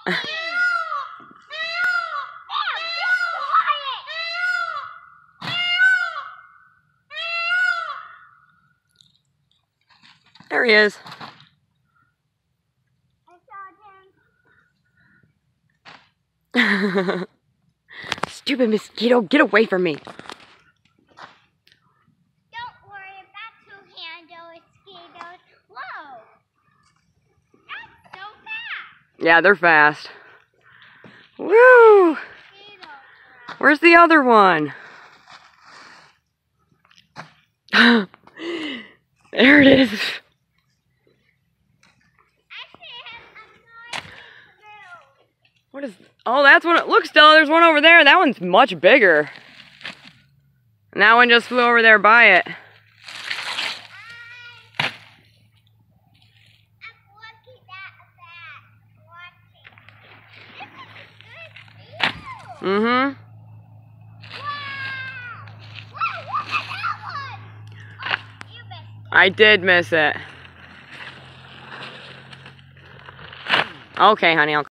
There he is. Stupid mosquito, get away from me. Don't worry about two-handed mosquitoes. Whoa! That's so fast. Yeah, they're fast. Woo! Where's the other one? There it is. What is... Oh, that's one... Look, Stella, there's one over there. That one's much bigger. And that one just flew over there by it. Mm-hmm. I did miss it. Okay, honey, I'll